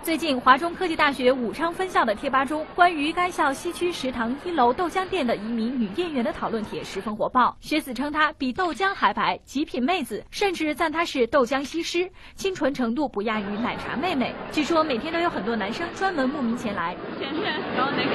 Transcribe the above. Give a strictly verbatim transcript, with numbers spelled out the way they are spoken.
最近，华中科技大学武昌分校的贴吧中，关于该校西区食堂一楼豆浆店的一名女店员的讨论帖十分火爆。学子称她比豆浆还白，极品妹子，甚至赞她是豆浆西施，清纯程度不亚于奶茶妹妹。据说每天都有很多男生专门慕名前来。 甜甜，然后那个